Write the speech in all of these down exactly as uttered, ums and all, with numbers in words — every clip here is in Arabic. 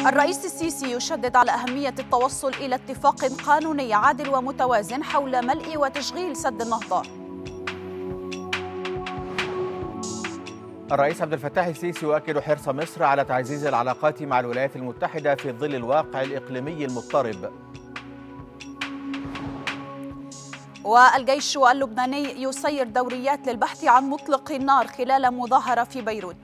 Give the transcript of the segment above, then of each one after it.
الرئيس السيسي يشدد على أهمية التوصل إلى اتفاق قانوني عادل ومتوازن حول ملء وتشغيل سد النهضة. الرئيس عبد الفتاح السيسي يؤكد حرص مصر على تعزيز العلاقات مع الولايات المتحدة في ظل الواقع الإقليمي المضطرب. والجيش اللبناني يسير دوريات للبحث عن مطلق النار خلال مظاهرة في بيروت.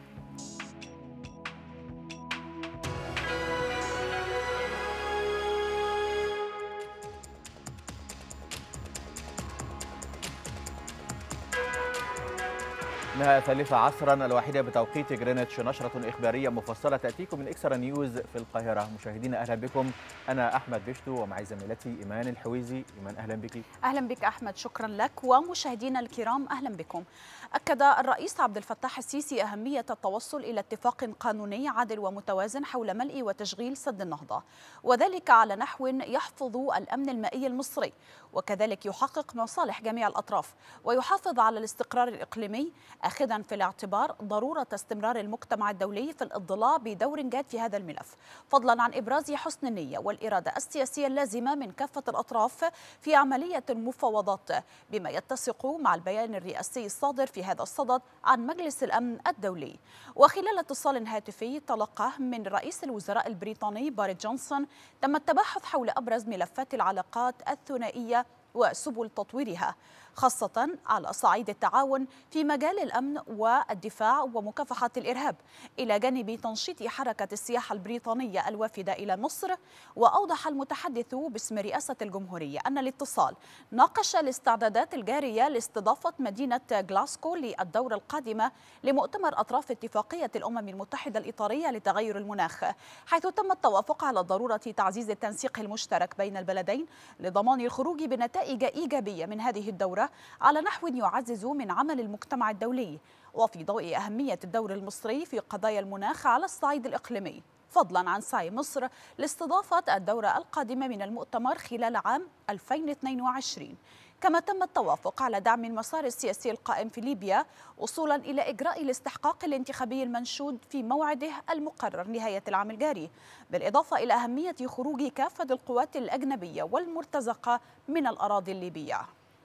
إنها الثالثة عصرا الواحدة بتوقيت جرينتش، نشرة إخبارية مفصلة تأتيكم من إكسترا نيوز في القاهرة. مشاهدينا أهلا بكم، أنا أحمد بشتو ومعي زميلتي إيمان الحويزي. إيمان أهلا بك. أهلا بك أحمد، شكرا لك. ومشاهدينا الكرام أهلا بكم. أكد الرئيس عبد الفتاح السيسي أهمية التوصل إلى اتفاق قانوني عادل ومتوازن حول ملء وتشغيل سد النهضة، وذلك على نحو يحفظ الأمن المائي المصري وكذلك يحقق مصالح جميع الأطراف ويحافظ على الاستقرار الإقليمي، أخذا في الاعتبار ضرورة استمرار المجتمع الدولي في الإضلاع بدور جاد في هذا الملف، فضلا عن إبراز حسن النية والإرادة السياسية اللازمة من كافة الأطراف في عملية المفاوضات، بما يتسق مع البيان الرئاسي الصادر في هذا الصدد عن مجلس الأمن الدولي. وخلال اتصال هاتفي تلقاه من رئيس الوزراء البريطاني بوريس جونسون، تم التباحث حول أبرز ملفات العلاقات الثنائية وسبل تطويرها، خاصة على صعيد التعاون في مجال الأمن والدفاع ومكافحة الإرهاب، إلى جانب تنشيط حركة السياحة البريطانية الوافدة إلى مصر. وأوضح المتحدث باسم رئاسة الجمهورية أن الاتصال ناقش الاستعدادات الجارية لاستضافة مدينة غلاسكو للدورة القادمة لمؤتمر أطراف اتفاقية الأمم المتحدة الإطارية لتغير المناخ، حيث تم التوافق على ضرورة تعزيز التنسيق المشترك بين البلدين لضمان الخروج بنتائج إيجابية من هذه الدورة على نحو يعزز من عمل المجتمع الدولي، وفي ضوء أهمية الدور المصري في قضايا المناخ على الصعيد الإقليمي، فضلا عن سعي مصر لاستضافة الدورة القادمة من المؤتمر خلال عام ألفين واثنين وعشرين. كما تم التوافق على دعم المسار السياسي القائم في ليبيا وصولا إلى إجراء الاستحقاق الانتخابي المنشود في موعده المقرر نهاية العام الجاري، بالإضافة إلى أهمية خروج كافة القوات الأجنبية والمرتزقة من الأراضي الليبية.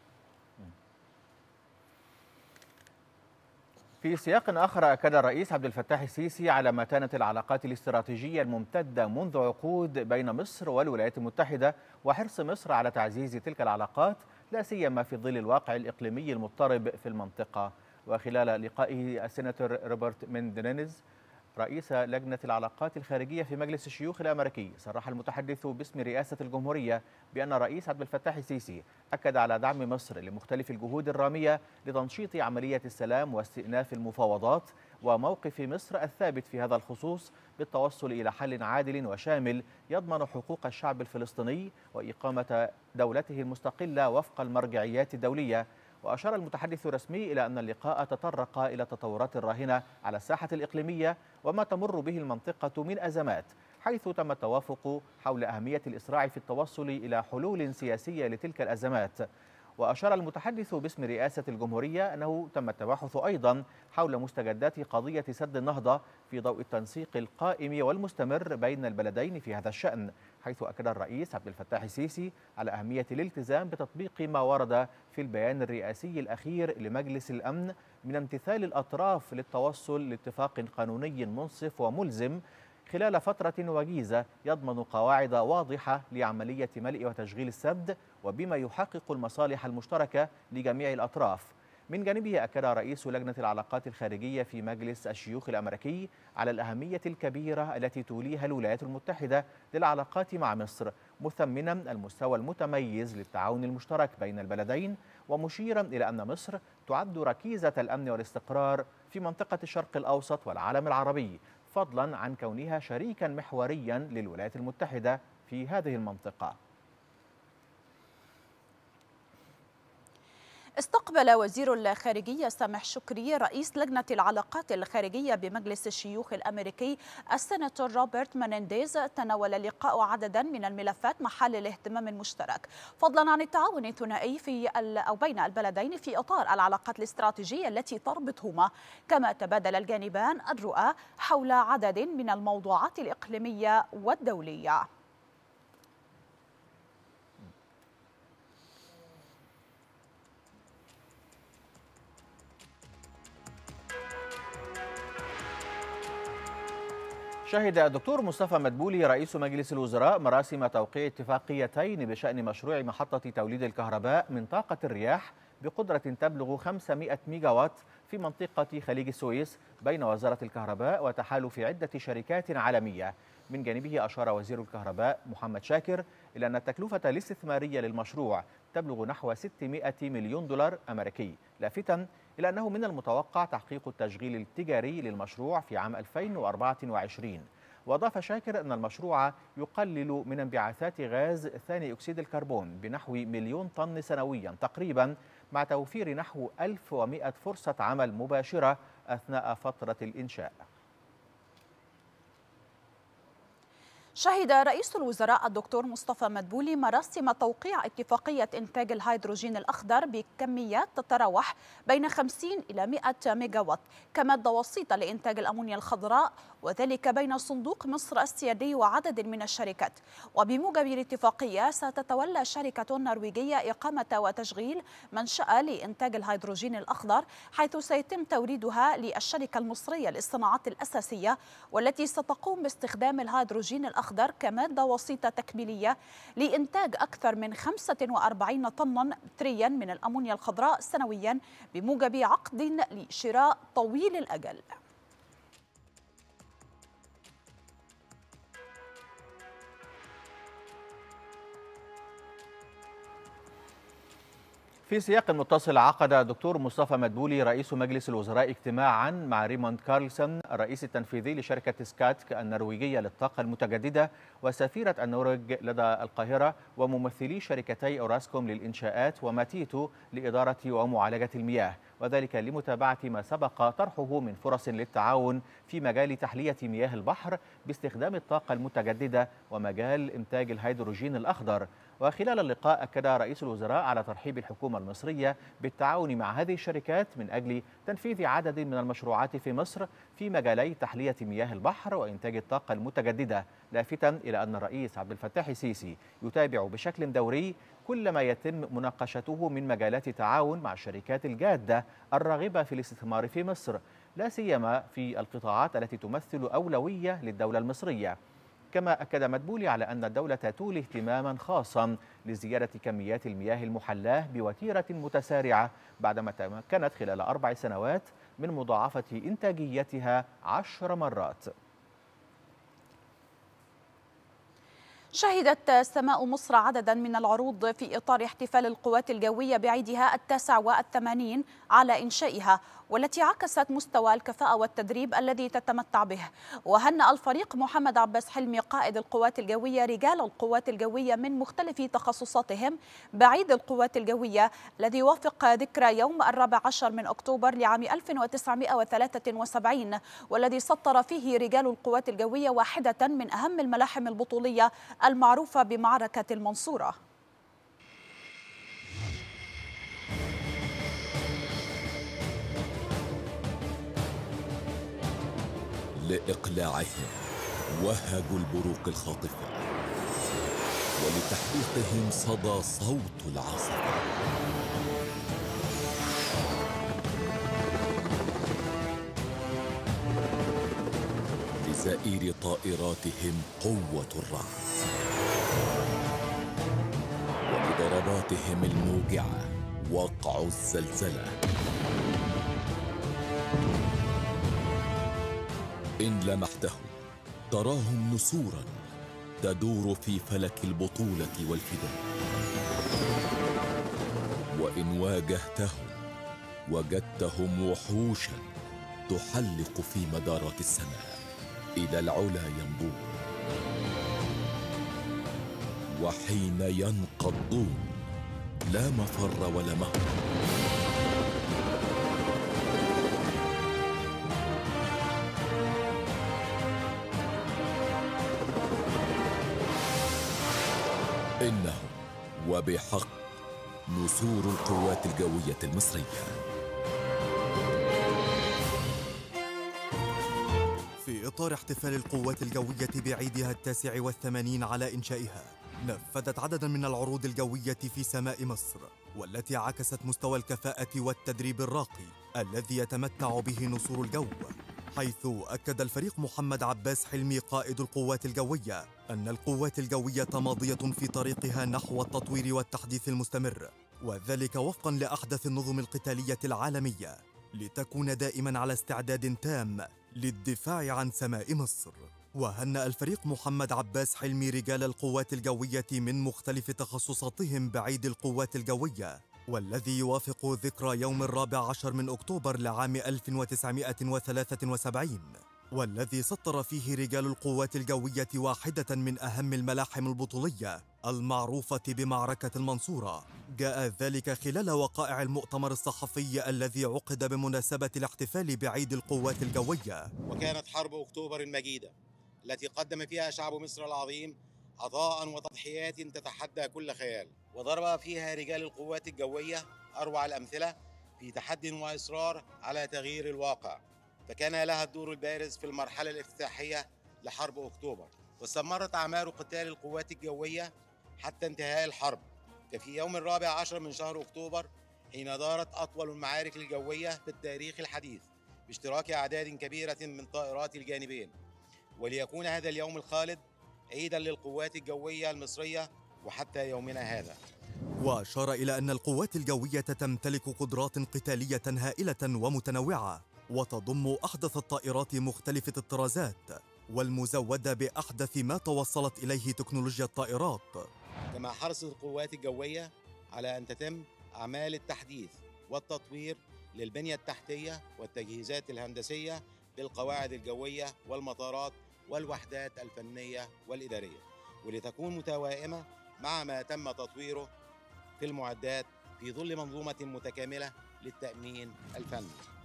في سياق آخر، أكد الرئيس عبد الفتاح السيسي على متانة العلاقات الاستراتيجية الممتدة منذ عقود بين مصر والولايات المتحدة، وحرص مصر على تعزيز تلك العلاقات لا سيما في ظل الواقع الإقليمي المضطرب في المنطقة. وخلال لقائه السيناتور روبرت ميندينيز رئيس لجنة العلاقات الخارجية في مجلس الشيوخ الأمريكي، صرح المتحدث باسم رئاسة الجمهورية بأن الرئيس عبد الفتاح السيسي أكد على دعم مصر لمختلف الجهود الرامية لتنشيط عملية السلام واستئناف المفاوضات، وموقف مصر الثابت في هذا الخصوص بالتوصل إلى حل عادل وشامل يضمن حقوق الشعب الفلسطيني وإقامة دولته المستقلة وفق المرجعيات الدولية. وأشار المتحدث الرسمي إلى أن اللقاء تطرق إلى التطورات الراهنة على الساحة الإقليمية وما تمر به المنطقة من أزمات، حيث تم التوافق حول أهمية الإسراع في التوصل إلى حلول سياسية لتلك الأزمات. وأشار المتحدث باسم رئاسة الجمهورية أنه تم التباحث أيضا حول مستجدات قضية سد النهضة في ضوء التنسيق القائم والمستمر بين البلدين في هذا الشأن، حيث أكد الرئيس عبد الفتاح السيسي على أهمية الالتزام بتطبيق ما ورد في البيان الرئاسي الأخير لمجلس الأمن من امتثال الأطراف للتوصل لاتفاق قانوني منصف وملزم خلال فترة وجيزة يضمن قواعد واضحة لعملية ملء وتشغيل السد، وبما يحقق المصالح المشتركة لجميع الأطراف. من جانبه أكد رئيس لجنة العلاقات الخارجية في مجلس الشيوخ الأمريكي على الأهمية الكبيرة التي توليها الولايات المتحدة للعلاقات مع مصر، مثمنا المستوى المتميز للتعاون المشترك بين البلدين، ومشيرا إلى أن مصر تعد ركيزة الأمن والاستقرار في منطقة الشرق الأوسط والعالم العربي، فضلا عن كونها شريكا محوريا للولايات المتحدة في هذه المنطقة. استقبل وزير الخارجية سامح شكري رئيس لجنة العلاقات الخارجية بمجلس الشيوخ الأمريكي السيناتور روبرت منينديز. تناول اللقاء عددا من الملفات محل الاهتمام المشترك، فضلا عن التعاون الثنائي في أو بين البلدين في إطار العلاقات الاستراتيجية التي تربطهما. كما تبادل الجانبان الرؤى حول عدد من الموضوعات الإقليمية والدولية. شهد الدكتور مصطفى مدبولي رئيس مجلس الوزراء مراسم توقيع اتفاقيتين بشأن مشروع محطة توليد الكهرباء من طاقة الرياح بقدرة تبلغ خمسمائة ميجا وات في منطقة خليج السويس بين وزارة الكهرباء وتحالف عدة شركات عالمية. من جانبه أشار وزير الكهرباء محمد شاكر إلى أن التكلفة الاستثمارية للمشروع تبلغ نحو ستمائة مليون دولار أمريكي، لافتاً إلى أنه من المتوقع تحقيق التشغيل التجاري للمشروع في عام ألفين وأربعة وعشرين. وأضاف شاكر أن المشروع يقلل من انبعاثات غاز ثاني أكسيد الكربون بنحو مليون طن سنويا تقريبا، مع توفير نحو ألف ومائة فرصة عمل مباشرة أثناء فترة الإنشاء. شهد رئيس الوزراء الدكتور مصطفى مدبولي مراسم توقيع اتفاقية إنتاج الهيدروجين الأخضر بكميات تتراوح بين خمسين إلى مائة ميجا وات كمادة وسيطة لإنتاج الأمونيا الخضراء، وذلك بين صندوق مصر السيادي وعدد من الشركات. وبموجب الاتفاقية ستتولى شركة نرويجية إقامة وتشغيل منشأة لإنتاج الهيدروجين الأخضر، حيث سيتم توريدها للشركة المصرية للصناعات الأساسية، والتي ستقوم باستخدام الهيدروجين الأخضر كمادة وسيطة تكميلية لإنتاج أكثر من خمسة وأربعين طنا متريا من الأمونيا الخضراء سنويا، بموجب عقد لشراء طويل الأجل. في سياق متصل، عقد الدكتور مصطفى مدبولي رئيس مجلس الوزراء اجتماعا مع ريموند كارلسون الرئيس التنفيذي لشركة سكاتك النرويجية للطاقة المتجددة وسفيرة النرويج لدى القاهرة وممثلي شركتي أوراسكوم للإنشاءات وماتيتو لإدارة ومعالجة المياه، وذلك لمتابعة ما سبق طرحه من فرص للتعاون في مجال تحلية مياه البحر باستخدام الطاقة المتجددة ومجال إنتاج الهيدروجين الأخضر. وخلال اللقاء أكد رئيس الوزراء على ترحيب الحكومة المصرية بالتعاون مع هذه الشركات من أجل تنفيذ عدد من المشروعات في مصر في مجالي تحلية مياه البحر وإنتاج الطاقة المتجددة، لافتا إلى أن الرئيس عبد الفتاح السيسي يتابع بشكل دوري كل ما يتم مناقشته من مجالات تعاون مع الشركات الجادة الراغبة في الاستثمار في مصر، لا سيما في القطاعات التي تمثل أولوية للدولة المصرية. كما أكد مدبولي على أن الدولة تولي اهتماما خاصا لزيادة كميات المياه المحلاة بوتيرة متسارعة بعدما تمكنت خلال أربع سنوات من مضاعفة إنتاجيتها عشر مرات. شهدت سماء مصر عددا من العروض في إطار احتفال القوات الجوية بعيدها التاسع والثمانين على إنشائها، والتي عكست مستوى الكفاءة والتدريب الذي تتمتع به. وهنأ الفريق محمد عباس حلمي قائد القوات الجوية رجال القوات الجوية من مختلف تخصصاتهم بعيد القوات الجوية الذي يوافق ذكرى يوم الرابع عشر من أكتوبر لعام ألف وتسعمائة وثلاثة وسبعين، والذي سطر فيه رجال القوات الجوية واحدة من أهم الملاحم البطولية المعروفة بمعركة المنصورة. لإقلاعهم وهجوا البروق الخاطفة، ولتحقيقهم صدى صوت العاصفة. لزئير طائراتهم قوة الرعد، ولضرباتهم الموجعة وقع الزلزلة. إن لمحتهم تراهم نسورا تدور في فلك البطولة والفداء، وإن واجهتهم وجدتهم وحوشا تحلق في مدارات السماء إلى العلا يمضون، وحين ينقضون لا مفر ولا مهرب. إنه وبحق نسور القوات الجوية المصرية. في إطار احتفال القوات الجوية بعيدها التاسع والثمانين على إنشائها، نفذت عددا من العروض الجوية في سماء مصر، والتي عكست مستوى الكفاءة والتدريب الراقي الذي يتمتع به نسور الجو، حيث أكد الفريق محمد عباس حلمي قائد القوات الجوية أن القوات الجوية ماضية في طريقها نحو التطوير والتحديث المستمر، وذلك وفقا لأحدث النظم القتالية العالمية، لتكون دائما على استعداد تام للدفاع عن سماء مصر. وهنأ الفريق محمد عباس حلمي رجال القوات الجوية من مختلف تخصصاتهم بعيد القوات الجوية، والذي يوافق ذكرى يوم الرابع عشر من أكتوبر لعام ألف وتسعمائة وثلاثة وسبعين، والذي سطر فيه رجال القوات الجوية واحدة من أهم الملاحم البطولية المعروفة بمعركة المنصورة. جاء ذلك خلال وقائع المؤتمر الصحفي الذي عقد بمناسبة الاحتفال بعيد القوات الجوية. وكانت حرب أكتوبر المجيدة التي قدم فيها شعب مصر العظيم عطاء وتضحيات تتحدى كل خيال، وضرب فيها رجال القوات الجوية أروع الأمثلة في تحد وإصرار على تغيير الواقع، فكان لها الدور البارز في المرحلة الافتتاحية لحرب أكتوبر، واستمرت أعمال قتال القوات الجوية حتى انتهاء الحرب، كفي يوم الرابع عشر من شهر أكتوبر حين دارت أطول المعارك الجوية في التاريخ الحديث باشتراك أعداد كبيرة من طائرات الجانبين، وليكون هذا اليوم الخالد عيدا للقوات الجوية المصرية وحتى يومنا هذا. وأشار إلى أن القوات الجوية تمتلك قدرات قتالية هائلة ومتنوعة، وتضم أحدث الطائرات مختلفة الطرازات، والمزودة بأحدث ما توصلت إليه تكنولوجيا الطائرات. كما حرصت القوات الجوية على أن تتم أعمال التحديث والتطوير للبنية التحتية والتجهيزات الهندسية للقواعد الجوية والمطارات والوحدات الفنية والإدارية، ولتكون متوائمة مع ما تم تطويره في المعدات في ظل منظومة متكاملة للتأمين الفني.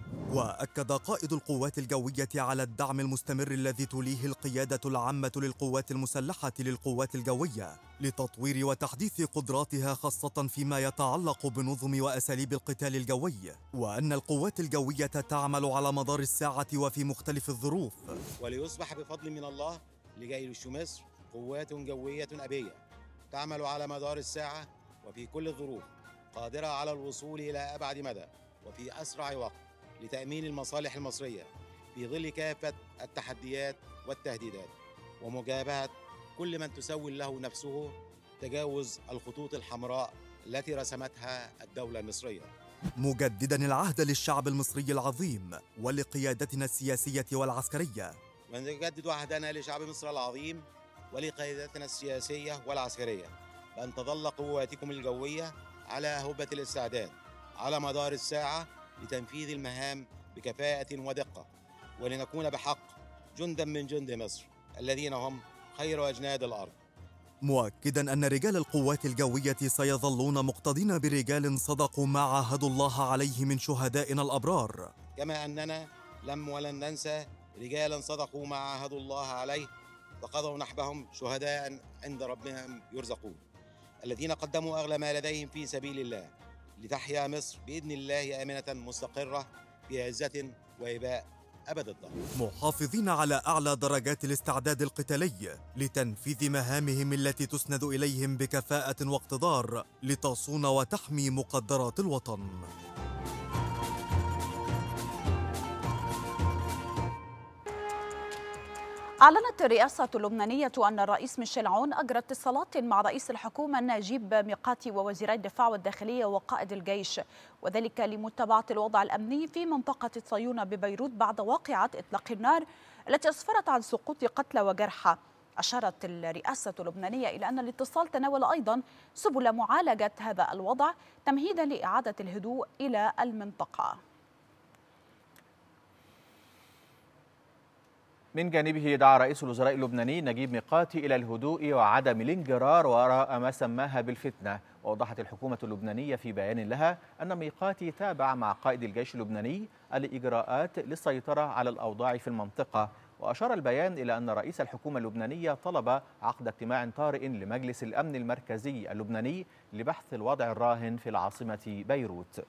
وأكد قائد القوات الجوية على الدعم المستمر الذي توليه القيادة العامة للقوات المسلحة للقوات الجوية لتطوير وتحديث قدراتها، خاصة فيما يتعلق بنظم وأساليب القتال الجوي، وأن القوات الجوية تعمل على مدار الساعة وفي مختلف الظروف. وليصبح بفضل من الله لجيش مصر قوات جوية أبية تعمل على مدار الساعة وفي كل الظروف، قادرة على الوصول إلى أبعد مدى وفي أسرع وقت لتأمين المصالح المصرية في ظل كافة التحديات والتهديدات، ومجابهة كل من تسول له نفسه تجاوز الخطوط الحمراء التي رسمتها الدولة المصرية. مجددا العهد للشعب المصري العظيم ولقيادتنا السياسية والعسكرية. ونجدد عهدنا لشعب مصر العظيم ولقيادتنا السياسية والعسكرية بأن تظل قواتكم الجوية على هبة الاستعداد على مدار الساعة لتنفيذ المهام بكفاءة ودقة، ولنكون بحق جندا من جند مصر الذين هم خير أجناد الأرض. مؤكدا أن رجال القوات الجوية سيظلون مقتدين برجال صدقوا ما عاهدوا الله عليه من شهدائنا الأبرار، كما أننا لم ولن ننسى رجالا صدقوا ما عاهدوا الله عليه وقضوا نحبهم شهداء عند ربهم يرزقون، الذين قدموا أغلى ما لديهم في سبيل الله لتحيا مصر بإذن الله آمنة مستقرة بعزة وإباء أبد الدهر، محافظين على أعلى درجات الاستعداد القتالي لتنفيذ مهامهم التي تسند إليهم بكفاءة واقتدار لتصون وتحمي مقدرات الوطن. أعلنت الرئاسة اللبنانية أن الرئيس ميشيل عون أجرى اتصالات مع رئيس الحكومة نجيب ميقاتي ووزيري الدفاع والداخلية وقائد الجيش، وذلك لمتابعة الوضع الأمني في منطقة صيون ببيروت بعد واقعة إطلاق النار التي أسفرت عن سقوط قتلى وجرحى. أشارت الرئاسة اللبنانية إلى أن الاتصال تناول أيضا سبل معالجة هذا الوضع تمهيدا لإعادة الهدوء إلى المنطقة. من جانبه دعا رئيس الوزراء اللبناني نجيب ميقاتي إلى الهدوء وعدم الانجرار وراء ما سماها بالفتنة. وأوضحت الحكومة اللبنانية في بيان لها أن ميقاتي تابع مع قائد الجيش اللبناني الإجراءات للسيطرة على الأوضاع في المنطقة. وأشار البيان إلى أن رئيس الحكومة اللبنانية طلب عقد اجتماع طارئ لمجلس الأمن المركزي اللبناني لبحث الوضع الراهن في العاصمة بيروت.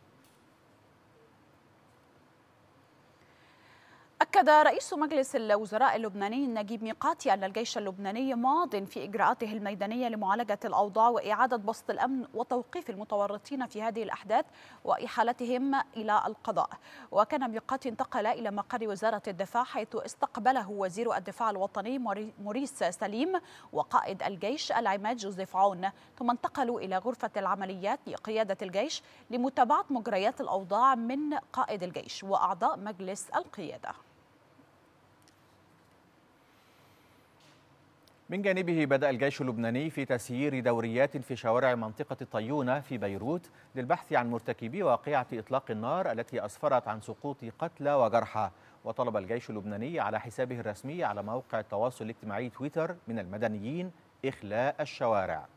أكد رئيس مجلس الوزراء اللبناني نجيب ميقاتي أن الجيش اللبناني ماض في إجراءاته الميدانية لمعالجة الأوضاع وإعادة بسط الأمن وتوقيف المتورطين في هذه الأحداث وإحالتهم إلى القضاء. وكان ميقاتي انتقل إلى مقر وزارة الدفاع حيث استقبله وزير الدفاع الوطني موريس سليم وقائد الجيش العماد جوزيف عون، ثم انتقلوا إلى غرفة العمليات لقيادة الجيش لمتابعة مجريات الأوضاع من قائد الجيش وأعضاء مجلس القيادة. من جانبه بدأ الجيش اللبناني في تسيير دوريات في شوارع منطقة الطيونة في بيروت للبحث عن مرتكبي واقعة إطلاق النار التي أسفرت عن سقوط قتلى وجرحى. وطلب الجيش اللبناني على حسابه الرسمي على موقع التواصل الاجتماعي تويتر من المدنيين إخلاء الشوارع.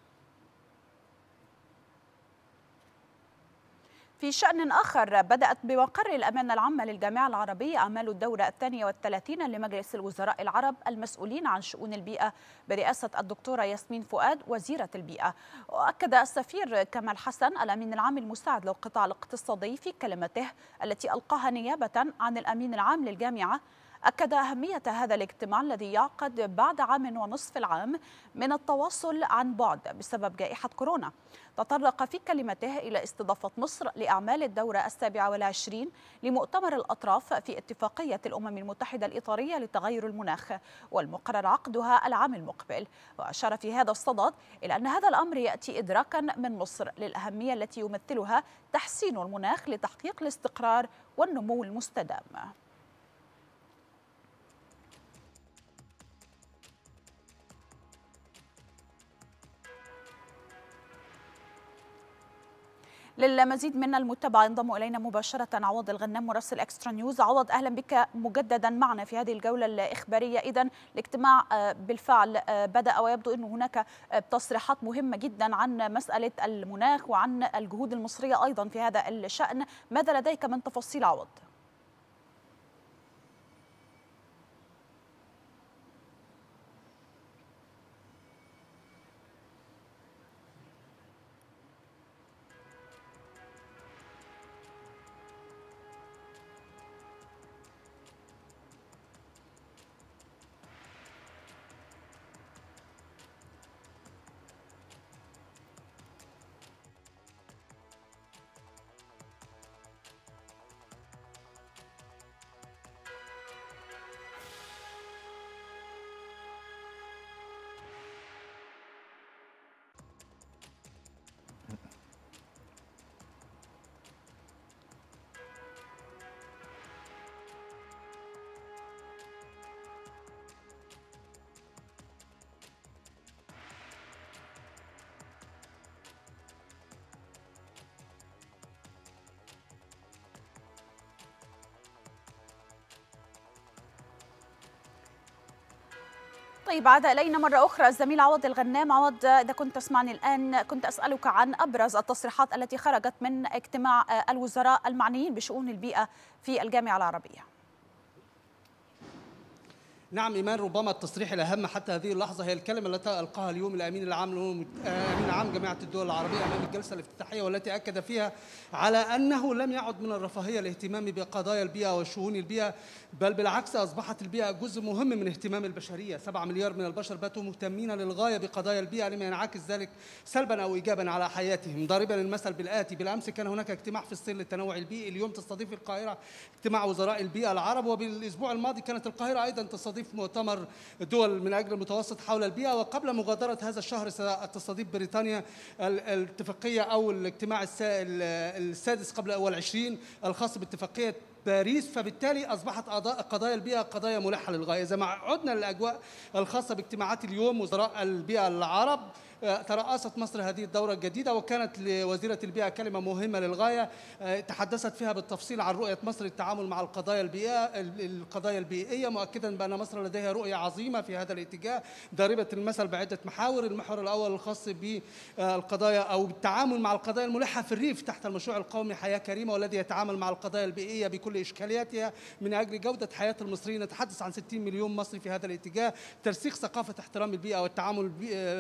في شأن آخر، بدأت بمقر الأمانة العامة للجامعة العربية أعمال الدورة الثانية والثلاثين لمجلس الوزراء العرب المسؤولين عن شؤون البيئة برئاسة الدكتورة ياسمين فؤاد وزيرة البيئة. وأكد السفير كمال حسن الأمين العام المساعد للقطاع الاقتصادي في كلمته التي ألقاها نيابة عن الأمين العام للجامعة، أكد أهمية هذا الاجتماع الذي يعقد بعد عام ونصف العام من التواصل عن بعد بسبب جائحة كورونا. تطرق في كلمته إلى استضافة مصر لأعمال الدورة السابعة والعشرين لمؤتمر الأطراف في اتفاقية الأمم المتحدة الإطارية لتغير المناخ والمقرر عقدها العام المقبل. وأشار في هذا الصدد إلى أن هذا الأمر يأتي إدراكا من مصر للأهمية التي يمثلها تحسين المناخ لتحقيق الاستقرار والنمو المستدام. للمزيد من المتابعة ينضم إلينا مباشرة عوض الغنام مراسل إكسترا نيوز. عوض، أهلا بك مجددا معنا في هذه الجولة الإخبارية. إذن الاجتماع بالفعل بدأ ويبدو أن هناك تصريحات مهمة جدا عن مسألة المناخ وعن الجهود المصرية أيضا في هذا الشأن. ماذا لديك من تفاصيل عوض؟ طيب، عاد إلينا مرة أخرى الزميل عوض الغنام. عوض، إذا كنت تسمعني الآن، كنت أسألك عن أبرز التصريحات التي خرجت من اجتماع الوزراء المعنيين بشؤون البيئة في الجامعة العربية. نعم إيمان، ربما التصريح الأهم حتى هذه اللحظة هي الكلمة التي ألقاها اليوم الأمين العام الأمين العام جامعة الدول العربية أمام الجلسة الافتتاحية، والتي أكد فيها على أنه لم يعد من الرفاهية الاهتمام بقضايا البيئة وشؤون البيئة، بل بالعكس أصبحت البيئة جزء مهم من اهتمام البشرية. سبعة مليار من البشر باتوا مهتمين للغاية بقضايا البيئة، لما ينعكس ذلك سلبا أو إيجابا على حياتهم. ضاربا المثل بالآتي: بالأمس كان هناك اجتماع في الصين للتنوع البيئي، اليوم تستضيف القاهرة اجتماع وزراء البيئة العرب، وبالأسبوع الماضي كانت القاهرة أيضا تستضيف مؤتمر دول من أجل المتوسط حول البيئة. وقبل مغادرة هذا الشهر ستستضيف بريطانيا الاتفاقية أو الاجتماع السادس قبل أول عشرين الخاص باتفاقية باريس. فبالتالي أصبحت قضايا البيئة قضايا ملحة للغاية. إذا ما عدنا للأجواء الخاصة باجتماعات اليوم وزراء البيئة العرب، ترأست مصر هذه الدورة الجديدة، وكانت لوزيرة البيئة كلمة مهمة للغاية تحدثت فيها بالتفصيل عن رؤية مصر للتعامل مع القضايا البيئية القضايا البيئية مؤكدا بأن مصر لديها رؤية عظيمة في هذا الاتجاه ضاربة المثل بعدة محاور. المحور الأول الخاص بالقضايا أو بالتعامل مع القضايا الملحة في الريف تحت المشروع القومي حياة كريمة، والذي يتعامل مع القضايا البيئية بكل إشكالياتها من أجل جودة حياة المصريين. نتحدث عن ستين مليون مصري في هذا الاتجاه. ترسيخ ثقافة احترام البيئة والتعامل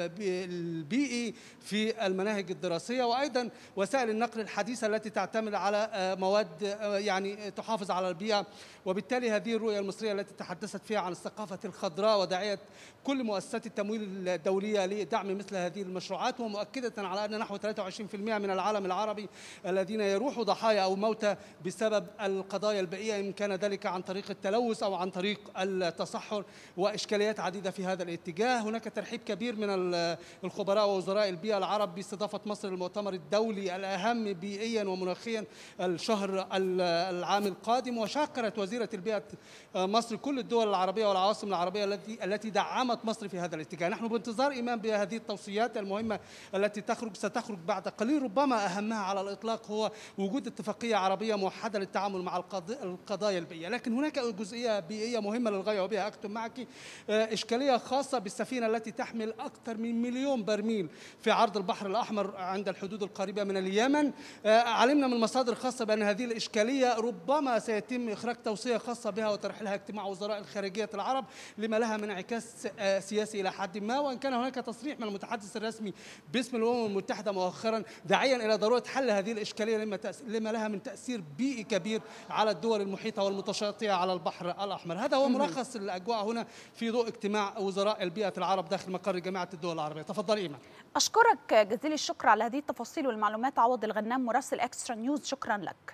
البيئي في المناهج الدراسية، وأيضا وسائل النقل الحديثة التي تعتمد على مواد يعني تحافظ على البيئة. وبالتالي هذه الرؤية المصرية التي تحدثت فيها عن الثقافة الخضراء وداعية كل مؤسسات التمويل الدولية لدعم مثل هذه المشروعات، ومؤكدة على أن نحو ثلاثة وعشرين بالمئة من العالم العربي الذين يروحوا ضحايا أو موتى بسبب القضايا البيئية، إن كان ذلك عن طريق التلوث أو عن طريق التصحر، وإشكاليات عديدة في هذا الاتجاه. هناك ترحيب كبير من الخبراء ووزراء البيئة العرب باستضافة مصر للمؤتمر الدولي الأهم بيئيا ومناخيا الشهر العام القادم. وشكرت وزيرة البيئة مصر كل الدول العربية والعواصم العربية التي التي دعمت مصر في هذا الاتجاه. نحن بانتظار إيمان بهذه التوصيات المهمة التي تخرج ستخرج بعد قليل. ربما أهمها على الإطلاق هو وجود اتفاقية عربية موحدة للتعامل مع القضايا البيئية. لكن هناك جزئية بيئية مهمة للغاية، وبها أختم معك، إشكالية خاصة بالسفينة التي تحمل أكثر من مليون برميل في عرض البحر الأحمر عند الحدود القريبة من اليمن. علمنا من مصادر خاصة بأن هذه الإشكالية ربما سيتم إخراج توصية خاصة بها وترحيلها اجتماع وزراء الخارجية العرب، لما لها من انعكاس سياسي إلى حد ما. وإن كان هناك تصريح من المتحدث الرسمي باسم الأمم المتحدة مؤخرا داعيا إلى ضرورة حل هذه الإشكالية لما لها من تأثير بيئي كبير على الدول المحيطة والمتشاطئة على البحر الأحمر. هذا هو ملخص الأجواء هنا في ضوء اجتماع وزراء البيئة العرب داخل مقر جامعة الدول العربية. تفضلي إيمان. أشكرك جزيل الشكر على هذه التفاصيل والمعلومات عوض الغنام مراسل إكسترا نيوز، شكرا لك.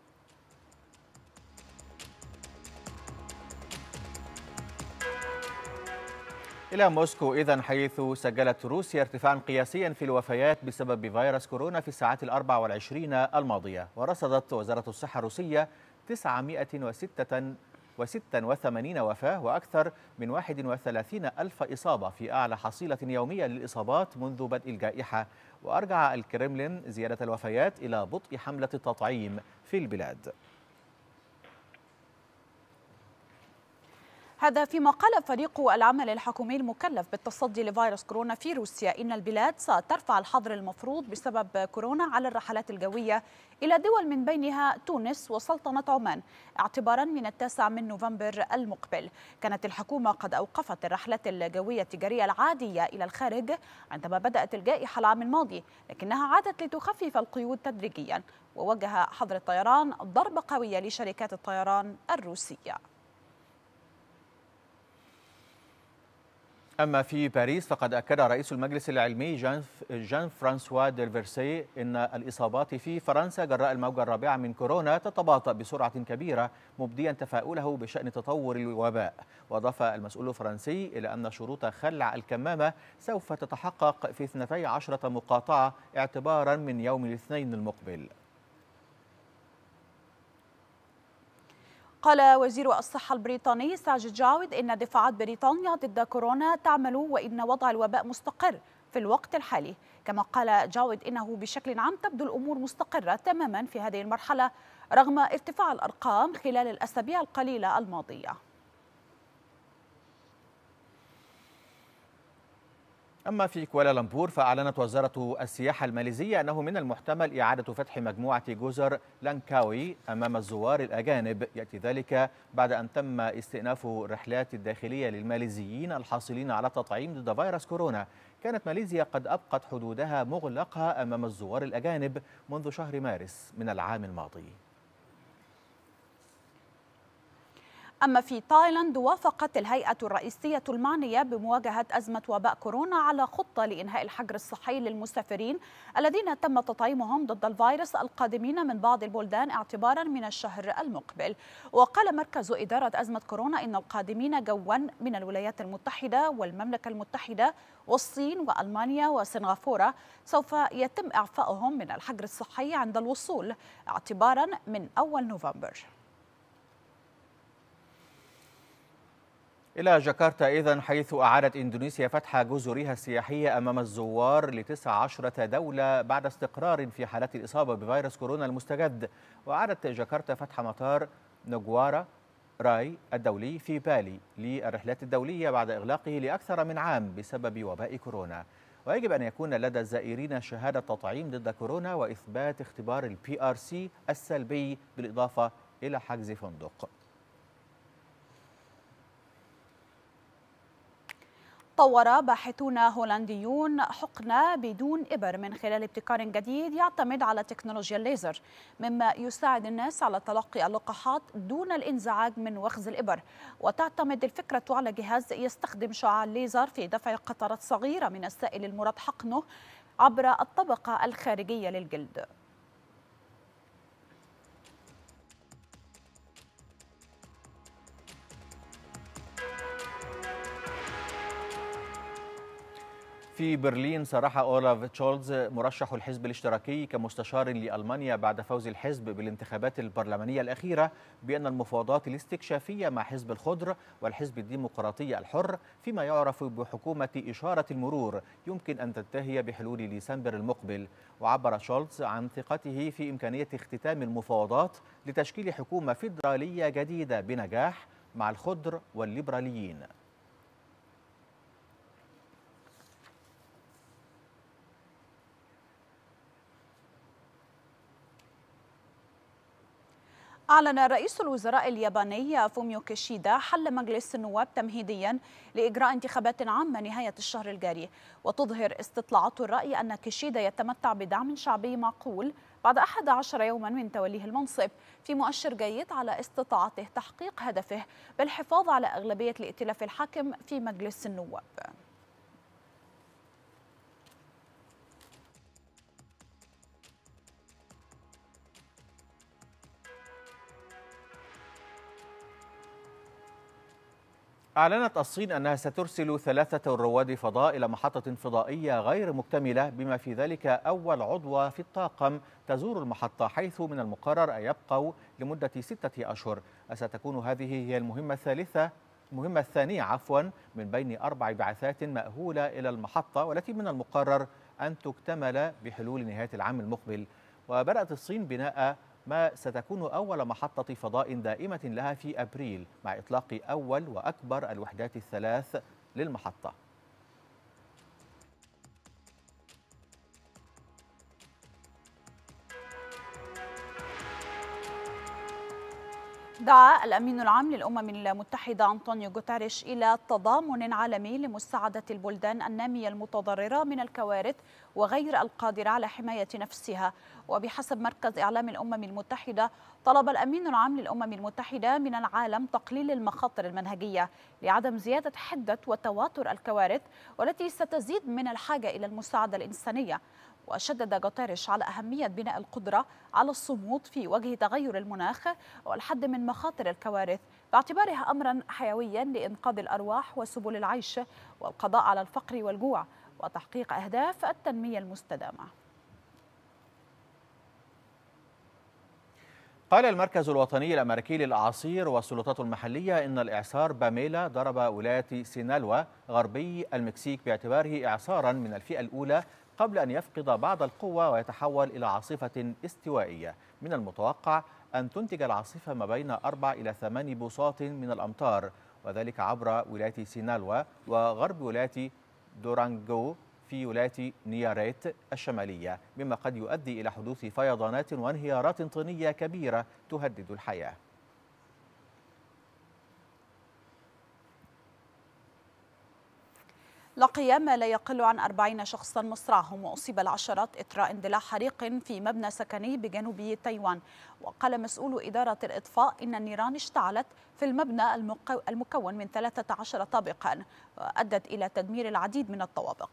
إلى موسكو إذن، حيث سجلت روسيا ارتفاعا قياسيا في الوفيات بسبب فيروس كورونا في الساعات الأربع والعشرين الماضية. ورصدت وزارة الصحة الروسية تسعمائة وستة وثمانين وفاة وأكثر من واحد وثلاثين ألف إصابة في أعلى حصيلة يومية للإصابات منذ بدء الجائحة. وأرجع الكرملين زيادة الوفيات إلى بطء حملة التطعيم في البلاد. هذا فيما قال فريق العمل الحكومي المكلف بالتصدي لفيروس كورونا في روسيا إن البلاد سترفع الحظر المفروض بسبب كورونا على الرحلات الجوية إلى دول من بينها تونس وسلطنة عمان اعتبارا من التاسع من نوفمبر المقبل. كانت الحكومة قد أوقفت الرحلات الجوية التجارية العادية إلى الخارج عندما بدأت الجائحة العام الماضي، لكنها عادت لتخفف القيود تدريجيا. ووجه حظر الطيران ضربة قوية لشركات الطيران الروسية. أما في باريس، فقد أكد رئيس المجلس العلمي جان, جان فرانسوا ديلفيرسي أن الإصابات في فرنسا جراء الموجة الرابعة من كورونا تتباطأ بسرعة كبيرة، مبديا تفاؤله بشأن تطور الوباء. وأضاف المسؤول الفرنسي إلى أن شروط خلع الكمامة سوف تتحقق في اثنتي عشرة مقاطعة اعتبارا من يوم الاثنين المقبل. قال وزير الصحة البريطاني ساجد جاود إن دفاعات بريطانيا ضد كورونا تعمل وإن وضع الوباء مستقر في الوقت الحالي. كما قال جاود إنه بشكل عام تبدو الأمور مستقرة تماما في هذه المرحلة رغم ارتفاع الأرقام خلال الأسابيع القليلة الماضية. أما في كوالالمبور، فأعلنت وزارة السياحة الماليزية أنه من المحتمل إعادة فتح مجموعة جزر لانكاوي أمام الزوار الأجانب. يأتي ذلك بعد أن تم استئناف الرحلات الداخلية للماليزيين الحاصلين على تطعيم ضد فيروس كورونا. كانت ماليزيا قد أبقت حدودها مغلقة أمام الزوار الأجانب منذ شهر مارس من العام الماضي. أما في تايلاند، وافقت الهيئة الرئيسية المعنية بمواجهة أزمة وباء كورونا على خطة لإنهاء الحجر الصحي للمسافرين الذين تم تطعيمهم ضد الفيروس القادمين من بعض البلدان اعتبارا من الشهر المقبل. وقال مركز إدارة أزمة كورونا إن القادمين جوا من الولايات المتحدة والمملكة المتحدة والصين وألمانيا وسنغافورة سوف يتم إعفائهم من الحجر الصحي عند الوصول اعتبارا من أول نوفمبر. إلى جاكرتا إذن، حيث أعادت إندونيسيا فتح جزرها السياحية أمام الزوار لتسع عشرة دولة بعد استقرار في حالات الإصابة بفيروس كورونا المستجد. وأعادت جاكرتا فتح مطار نجوارا راي الدولي في بالي للرحلات الدولية بعد إغلاقه لأكثر من عام بسبب وباء كورونا. ويجب أن يكون لدى الزائرين شهادة تطعيم ضد كورونا وإثبات اختبار البي آر سي السلبي، بالإضافة إلى حجز فندق. طور باحثون هولنديون حقن بدون إبر من خلال ابتكار جديد يعتمد على تكنولوجيا الليزر، مما يساعد الناس على تلقي اللقاحات دون الانزعاج من وخز الإبر. وتعتمد الفكرة على جهاز يستخدم شعاع الليزر في دفع قطرات صغيرة من السائل المراد حقنه عبر الطبقة الخارجية للجلد. في برلين صرح أولاف تشولز مرشح الحزب الاشتراكي كمستشار لألمانيا بعد فوز الحزب بالانتخابات البرلمانية الأخيرة بأن المفاوضات الاستكشافية مع حزب الخضر والحزب الديمقراطي الحر فيما يعرف بحكومة إشارة المرور يمكن أن تنتهي بحلول ديسمبر المقبل. وعبر تشولز عن ثقته في إمكانية اختتام المفاوضات لتشكيل حكومة فيدرالية جديدة بنجاح مع الخضر والليبراليين. أعلن رئيس الوزراء الياباني فوميو كيشيدا حل مجلس النواب تمهيديا لإجراء انتخابات عامة نهاية الشهر الجاري. وتظهر استطلاعات الرأي أن كيشيدا يتمتع بدعم شعبي معقول بعد أحد عشر يوما من توليه المنصب، في مؤشر جيد على استطاعته تحقيق هدفه بالحفاظ على أغلبية الائتلاف الحاكم في مجلس النواب. أعلنت الصين أنها سترسل ثلاثة رواد فضاء إلى محطة فضائية غير مكتملة، بما في ذلك أول عضوة في الطاقم تزور المحطة، حيث من المقرر أن يبقوا لمدة ستة أشهر. ستكون هذه هي المهمة الثالثة المهمة الثانية عفوا من بين أربع بعثات مأهولة إلى المحطة، والتي من المقرر أن تكتمل بحلول نهاية العام المقبل. وبدأت الصين بناء ما ستكون أول محطة فضاء دائمة لها في أبريل، مع إطلاق أول وأكبر الوحدات الثلاث للمحطة. دعا الأمين العام للأمم المتحدة أنطونيو غوتيريش إلى تضامن عالمي لمساعدة البلدان النامية المتضررة من الكوارث وغير القادرة على حماية نفسها. وبحسب مركز إعلام الأمم المتحدة، طلب الأمين العام للأمم المتحدة من العالم تقليل المخاطر المنهجية لعدم زيادة حدة وتواتر الكوارث، والتي ستزيد من الحاجة إلى المساعدة الإنسانية. وشدد غوتيريش على أهمية بناء القدرة على الصمود في وجه تغير المناخ والحد من مخاطر الكوارث، باعتبارها أمرا حيويا لإنقاذ الأرواح وسبل العيش والقضاء على الفقر والجوع وتحقيق أهداف التنمية المستدامة. قال المركز الوطني الأمريكي للأعاصير والسلطات المحلية إن الإعصار باميلا ضرب ولاية سينالوا غربي المكسيك باعتباره إعصارا من الفئة الأولى قبل أن يفقد بعض القوة ويتحول إلى عاصفة استوائية. من المتوقع أن تنتج العاصفة ما بين أربع إلى ثمان بوصات من الأمطار، وذلك عبر ولاية سينالوا وغرب ولاية دورانجو في ولاية نياريت الشمالية، مما قد يؤدي إلى حدوث فيضانات وانهيارات طينية كبيرة تهدد الحياة. لقي ما لا يقل عن أربعين شخصا مصرعهم وأصيب العشرات إثر اندلاع حريق في مبنى سكني بجنوب تايوان. وقال مسؤول إدارة الإطفاء إن النيران اشتعلت في المبنى المكون من ثلاثة عشر طابقا وأدت إلى تدمير العديد من الطوابق.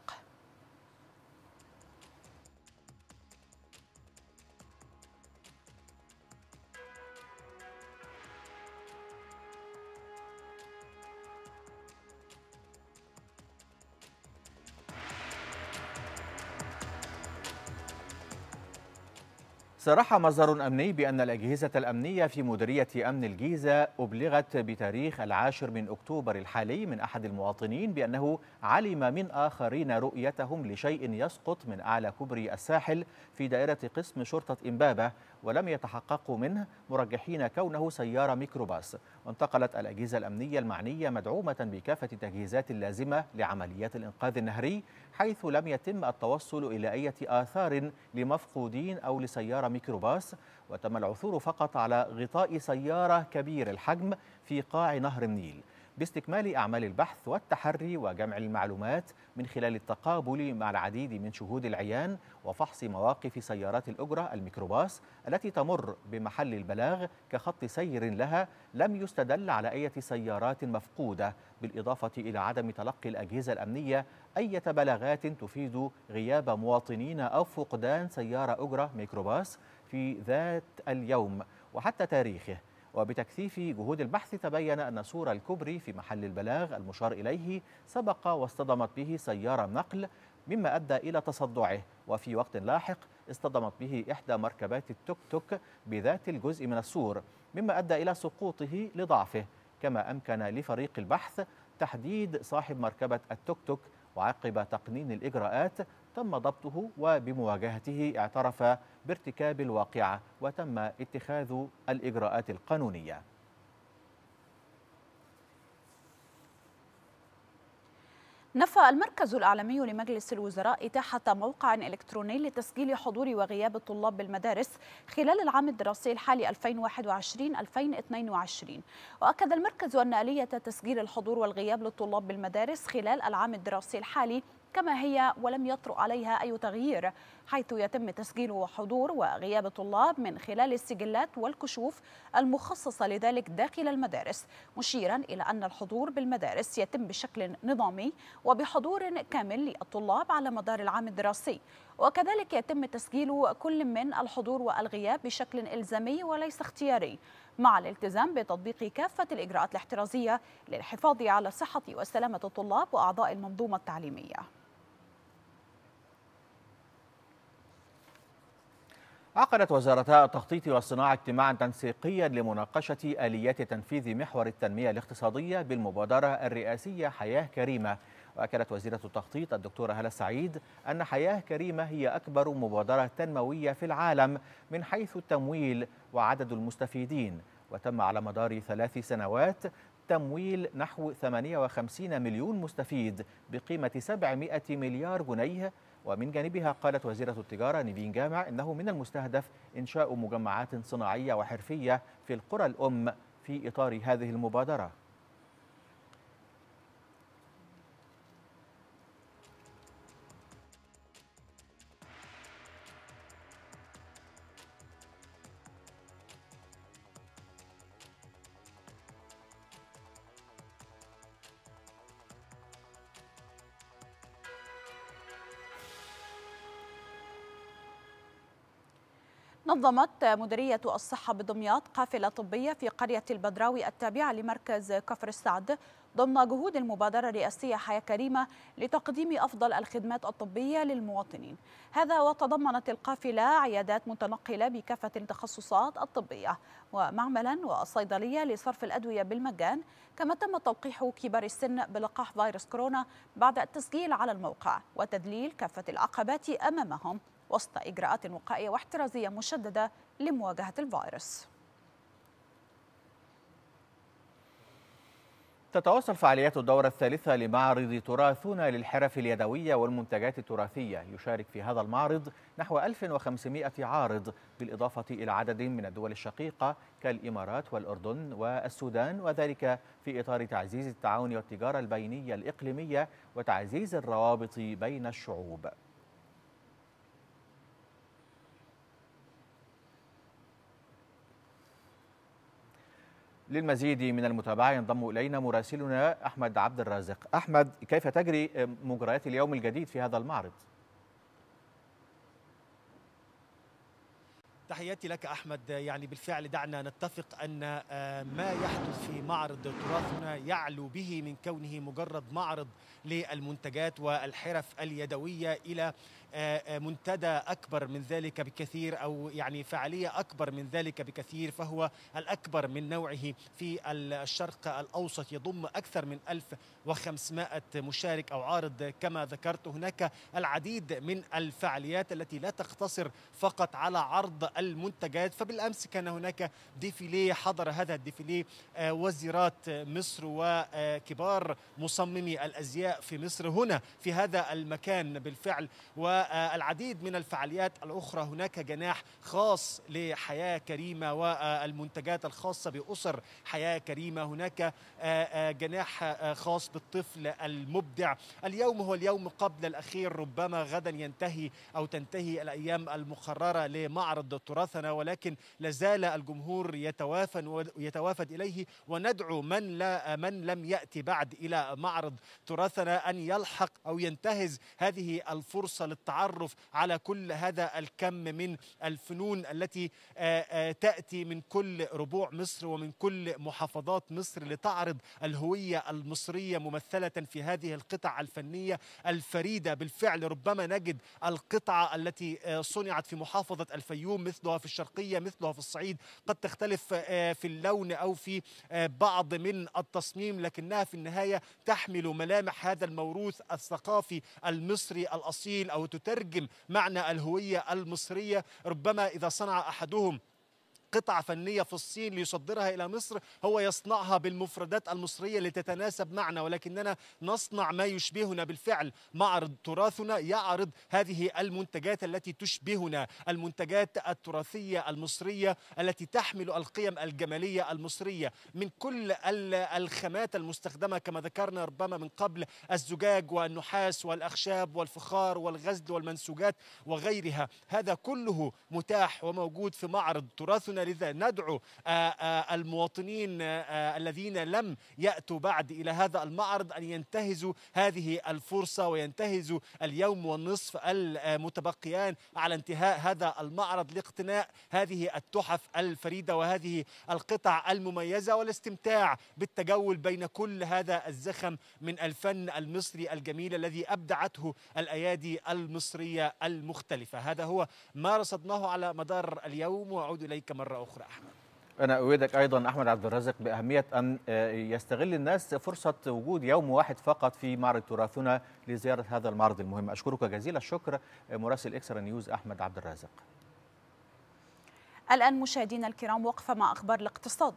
صرح مصدر أمني بأن الأجهزة الأمنية في مديرية أمن الجيزة أبلغت بتاريخ العاشر من أكتوبر الحالي من أحد المواطنين بأنه علم من آخرين رؤيتهم لشيء يسقط من أعلى كوبري الساحل في دائرة قسم شرطة إمبابة، ولم يتحققوا منه، مرجحين كونه سيارة ميكروباص. وانتقلت الأجهزة الأمنية المعنية مدعومة بكافة التجهيزات اللازمة لعمليات الإنقاذ النهري، حيث لم يتم التوصل إلى أي آثار لمفقودين أو لسيارة ميكروباص، وتم العثور فقط على غطاء سيارة كبير الحجم في قاع نهر النيل. باستكمال أعمال البحث والتحري وجمع المعلومات من خلال التقابل مع العديد من شهود العيان وفحص مواقف سيارات الأجرة الميكروباص التي تمر بمحل البلاغ كخط سير لها، لم يستدل على أي سيارات مفقودة، بالإضافة إلى عدم تلقي الأجهزة الأمنية أي بلاغات تفيد غياب مواطنين أو فقدان سيارة أجرة ميكروباص في ذات اليوم وحتى تاريخه. وبتكثيف جهود البحث تبين أن سور الكوبري في محل البلاغ المشار إليه سبق واصطدمت به سيارة نقل، مما أدى إلى تصدعه، وفي وقت لاحق اصطدمت به إحدى مركبات التوك توك بذات الجزء من السور، مما أدى إلى سقوطه لضعفه. كما أمكن لفريق البحث تحديد صاحب مركبة التوك توك، وعقب تقنين الإجراءات تم ضبطه، وبمواجهته اعترف بارتكاب الواقعة وتم اتخاذ الإجراءات القانونية. نفى المركز الإعلامي لمجلس الوزراء إتاحة موقع إلكتروني لتسجيل حضور وغياب الطلاب بالمدارس خلال العام الدراسي الحالي ألفين وواحد وعشرين ألفين واثنين وعشرين. وأكد المركز أن آلية تسجيل الحضور والغياب للطلاب بالمدارس خلال العام الدراسي الحالي كما هي ولم يطرأ عليها أي تغيير، حيث يتم تسجيل حضور وغياب الطلاب من خلال السجلات والكشوف المخصصة لذلك داخل المدارس، مشيرا إلى أن الحضور بالمدارس يتم بشكل نظامي وبحضور كامل للطلاب على مدار العام الدراسي، وكذلك يتم تسجيل كل من الحضور والغياب بشكل إلزامي وليس اختياري، مع الالتزام بتطبيق كافة الإجراءات الاحترازية للحفاظ على صحة وسلامة الطلاب وأعضاء المنظومة التعليمية. عقدت وزارتا التخطيط والصناعة اجتماعا تنسيقيا لمناقشة آليات تنفيذ محور التنمية الاقتصادية بالمبادرة الرئاسية حياة كريمة. وأكدت وزيرة التخطيط الدكتورة هالة السعيد أن حياة كريمة هي أكبر مبادرة تنموية في العالم من حيث التمويل وعدد المستفيدين، وتم على مدار ثلاث سنوات تمويل نحو ثمانية وخمسين مليون مستفيد بقيمة سبعمائة مليار جنيه. ومن جانبها قالت وزيرة التجارة نيفين جامع إنه من المستهدف إنشاء مجمعات صناعية وحرفية في القرى الأم في إطار هذه المبادرة. نظمت مديرية الصحة بدمياط قافلة طبية في قرية البدراوي التابعة لمركز كفر السعد ضمن جهود المبادرة الرئاسية حياة كريمة لتقديم أفضل الخدمات الطبية للمواطنين. هذا وتضمنت القافلة عيادات متنقلة بكافة التخصصات الطبية ومعملا وصيدلية لصرف الأدوية بالمجان، كما تم توقيح كبار السن بلقاح فيروس كورونا بعد التسجيل على الموقع وتذليل كافة العقبات أمامهم وسط إجراءات وقائية واحترازية مشددة لمواجهة الفيروس. تتواصل فعاليات الدورة الثالثة لمعرض تراثنا للحرف اليدوية والمنتجات التراثية. يشارك في هذا المعرض نحو ألف وخمسمائة عارض، بالإضافة إلى عدد من الدول الشقيقة كالإمارات والأردن والسودان، وذلك في إطار تعزيز التعاون والتجارة البينية الإقليمية وتعزيز الروابط بين الشعوب. للمزيد من المتابعة ينضم إلينا مراسلنا أحمد عبد الرازق. أحمد، كيف تجري مجريات اليوم الجديد في هذا المعرض؟ تحياتي لك أحمد. يعني بالفعل دعنا نتفق أن ما يحدث في معرض تراثنا يعلو به من كونه مجرد معرض للمنتجات والحرف اليدوية إلى منتدى أكبر من ذلك بكثير، أو يعني فعالية أكبر من ذلك بكثير، فهو الأكبر من نوعه في الشرق الأوسط، يضم أكثر من ألف وخمسمائة مشارك أو عارض كما ذكرت. هناك العديد من الفعاليات التي لا تقتصر فقط على عرض المنتجات، فبالأمس كان هناك ديفيلي، حضر هذا الديفيلي وزيرات مصر وكبار مصممي الأزياء في مصر هنا في هذا المكان بالفعل، والعديد من الفعاليات الأخرى. هناك جناح خاص لحياة كريمة والمنتجات الخاصة بأسر حياة كريمة، هناك جناح خاص بالطفل المبدع. اليوم هو اليوم قبل الأخير، ربما غدا ينتهي أو تنتهي الأيام المقررة لمعرض تراثنا، ولكن لازال الجمهور يتوافد يتوافد إليه، وندعو من لا من لم يأتي بعد إلى معرض تراثنا أن يلحق أو ينتهز هذه الفرصة للتعرف على كل هذا الكم من الفنون التي تأتي من كل ربوع مصر ومن كل محافظات مصر لتعرض الهوية المصرية ممثلة في هذه القطع الفنية الفريدة. بالفعل ربما نجد القطعة التي صنعت في محافظة الفيوم مثلها في الشرقية، مثلها في الصعيد، قد تختلف في اللون أو في بعض من التصميم، لكنها في النهاية تحمل ملامح هذا الموروث الثقافي المصري الأصيل، أو تترجم معنى الهوية المصرية. ربما إذا صنع أحدهم قطعة فنية في الصين ليصدرها إلى مصر، هو يصنعها بالمفردات المصرية لتتناسب معنا، ولكننا نصنع ما يشبهنا. بالفعل معرض تراثنا يعرض هذه المنتجات التي تشبهنا، المنتجات التراثية المصرية التي تحمل القيم الجمالية المصرية من كل الخامات المستخدمة كما ذكرنا ربما من قبل، الزجاج والنحاس والأخشاب والفخار والغزل والمنسوجات وغيرها. هذا كله متاح وموجود في معرض تراثنا، لذا ندعو المواطنين الذين لم يأتوا بعد إلى هذا المعرض أن ينتهزوا هذه الفرصة وينتهزوا اليوم والنصف المتبقيان على انتهاء هذا المعرض لاقتناء هذه التحف الفريدة وهذه القطع المميزة، والاستمتاع بالتجول بين كل هذا الزخم من الفن المصري الجميل الذي أبدعته الأيادي المصرية المختلفة. هذا هو ما رصدناه على مدار اليوم، وأعود إليك مرة أخرى أحمد. أنا أؤيدك أيضا أحمد عبد الرازق بأهمية أن يستغل الناس فرصة وجود يوم واحد فقط في معرض تراثنا لزيارة هذا المعرض المهم. أشكرك جزيل الشكر مراسل إكسترا نيوز أحمد عبد الرازق. الآن مشاهدينا الكرام وقفة مع أخبار الاقتصاد.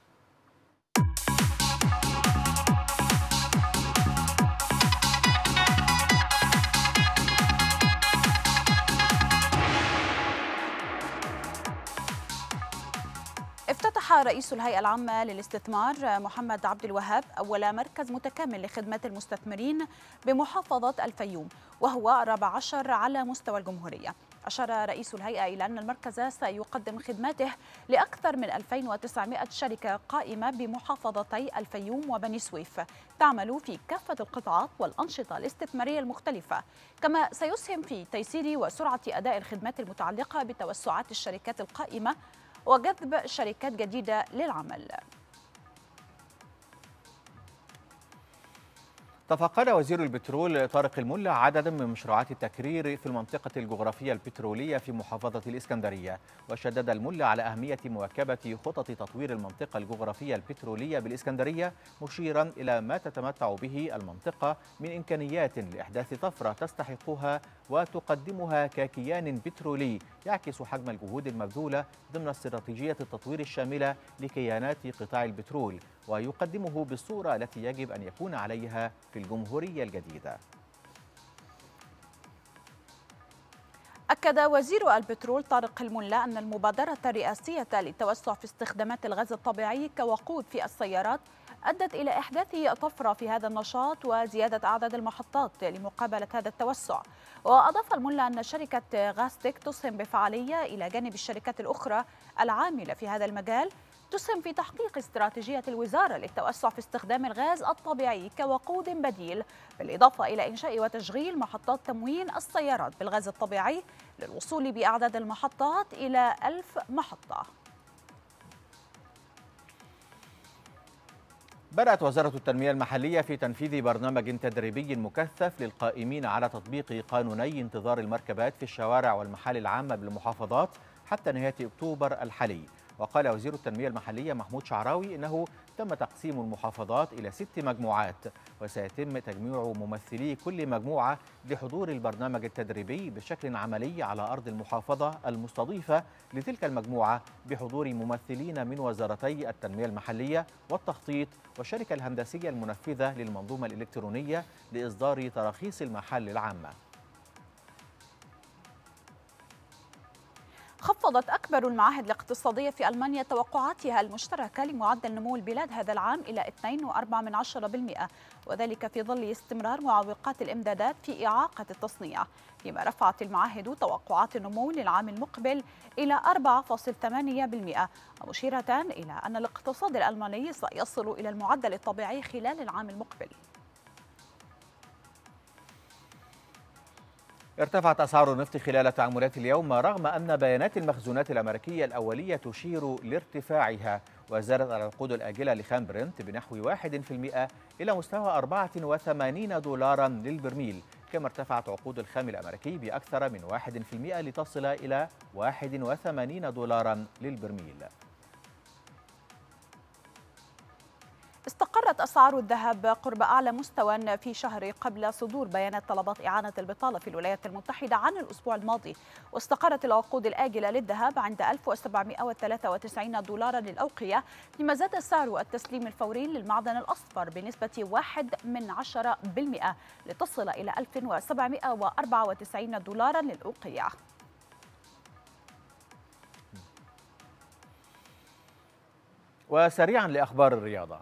افتتح رئيس الهيئة العامة للاستثمار محمد عبد الوهاب أول مركز متكامل لخدمات المستثمرين بمحافظة الفيوم، وهو الرابع عشر على مستوى الجمهورية. أشار رئيس الهيئة إلى أن المركز سيقدم خدماته لأكثر من ألفين وتسعمائة شركة قائمة بمحافظتي الفيوم وبني سويف تعمل في كافة القطاعات والأنشطة الاستثمارية المختلفة، كما سيسهم في تيسير وسرعة أداء الخدمات المتعلقة بتوسعات الشركات القائمة وجذب شركات جديدة للعمل. تفقد وزير البترول طارق الملا عددا من مشروعات التكرير في المنطقة الجغرافية البترولية في محافظة الإسكندرية، وشدد الملا على أهمية مواكبة خطط تطوير المنطقة الجغرافية البترولية بالإسكندرية، مشيرا إلى ما تتمتع به المنطقة من إمكانيات لإحداث طفرة تستحقها وتقدمها ككيان بترولي يعكس حجم الجهود المبذولة ضمن استراتيجية التطوير الشاملة لكيانات قطاع البترول، ويقدمه بالصورة التي يجب أن يكون عليها في الجمهورية الجديدة. أكد وزير البترول طارق الملا أن المبادرة الرئاسية للتوسع في استخدامات الغاز الطبيعي كوقود في السيارات أدت إلى إحداث طفرة في هذا النشاط وزيادة أعداد المحطات لمقابلة هذا التوسع. وأضاف الملا أن شركة غازتك تسهم بفعالية إلى جانب الشركات الأخرى العاملة في هذا المجال، تسهم في تحقيق استراتيجية الوزارة للتوسع في استخدام الغاز الطبيعي كوقود بديل، بالإضافة إلى إنشاء وتشغيل محطات تموين السيارات بالغاز الطبيعي للوصول بأعداد المحطات إلى ألف محطة. بدأت وزارة التنمية المحلية في تنفيذ برنامج تدريبي مكثف للقائمين على تطبيق قانوني انتظار المركبات في الشوارع والمحال العامة بالمحافظات حتى نهاية أكتوبر الحالي. وقال وزير التنمية المحلية محمود شعراوي إنه تم تقسيم المحافظات إلى ست مجموعات، وسيتم تجميع ممثلي كل مجموعة لحضور البرنامج التدريبي بشكل عملي على أرض المحافظة المستضيفة لتلك المجموعة بحضور ممثلين من وزارتي التنمية المحلية والتخطيط والشركة الهندسية المنفذة للمنظومة الإلكترونية لإصدار تراخيص المحل العامة. خفضت أكبر المعاهد الاقتصادية في ألمانيا توقعاتها المشتركة لمعدل نمو البلاد هذا العام إلى اثنين فاصلة أربعة بالمئة، وذلك في ظل استمرار معوقات الإمدادات في إعاقة التصنيع، فيما رفعت المعاهد توقعات النمو للعام المقبل إلى أربعة فاصلة ثمانية بالمئة، مشيرة إلى أن الاقتصاد الألماني سيصل إلى المعدل الطبيعي خلال العام المقبل. ارتفعت أسعار النفط خلال تعاملات اليوم رغم أن بيانات المخزونات الأمريكية الأولية تشير لارتفاعها، وزادت العقود الآجلة لخام برنت بنحو واحد بالمئة إلى مستوى أربعة وثمانين دولارا للبرميل، كما ارتفعت عقود الخام الأمريكي بأكثر من واحد بالمئة لتصل إلى واحد وثمانين دولارا للبرميل. استقرت أسعار الذهب قرب أعلى مستوى في شهر قبل صدور بيانات طلبات إعانة البطالة في الولايات المتحدة عن الأسبوع الماضي، واستقرت العقود الآجلة للذهب عند ألف وسبعمئة وثلاثة وتسعين دولارا للأوقية، فيما زاد سعر التسليم الفوري للمعدن الأصفر بنسبة واحد من عشرة بالمئة لتصل إلى ألف وسبعمئة وأربعة وتسعين دولارا للأوقية. وسريعا لأخبار الرياضة.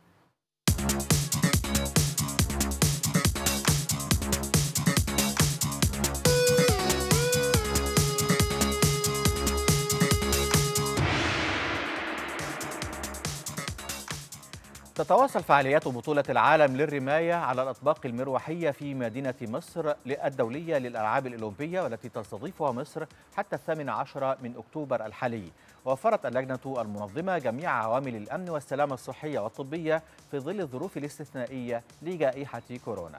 تتواصل فعاليات بطولة العالم للرماية على الأطباق المروحية في مدينة مصر الدولية للألعاب الأولمبية، والتي تستضيفها مصر حتى الثامن عشر من أكتوبر الحالي. ووفرت اللجنة المنظمة جميع عوامل الأمن والسلامة الصحية والطبية في ظل الظروف الاستثنائية لجائحة كورونا.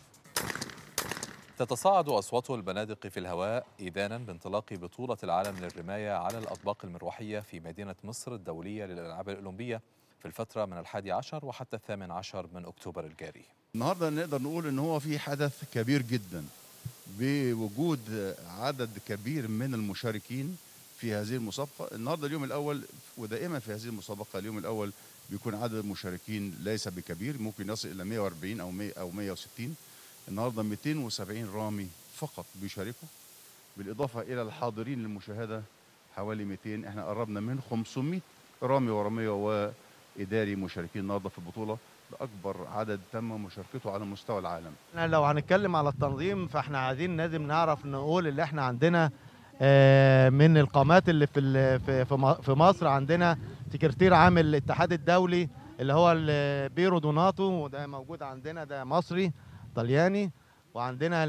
تتصاعد أصوات البنادق في الهواء إذانا بانطلاق بطولة العالم للرماية على الأطباق المروحية في مدينة مصر الدولية للألعاب الأولمبية في الفترة من الحادي عشر وحتى الثامن عشر من أكتوبر الجاري. النهاردة نقدر نقول إن هو في حدث كبير جدا بوجود عدد كبير من المشاركين في هذه المسابقة. النهاردة اليوم الأول، ودائما في هذه المسابقة اليوم الأول بيكون عدد المشاركين ليس بكبير، ممكن يصل إلى مئة وأربعين أو مئة أو مئة وستين. النهاردة مئتين وسبعين رامي فقط بيشاركوا، بالإضافة إلى الحاضرين للمشاهدة حوالي مئتين. احنا قربنا من خمسمئة رامي ورامية وإداري مشاركين النهارده في البطولة، بأكبر عدد تم مشاركته على مستوى العالم. لو هنتكلم على التنظيم فاحنا عايزين لازم نعرف نقول اللي احنا عندنا من القامات اللي في في مصر. عندنا سكرتير عام الاتحاد الدولي اللي هو بيرو دوناتو، وده موجود عندنا، ده مصري طلياني. وعندنا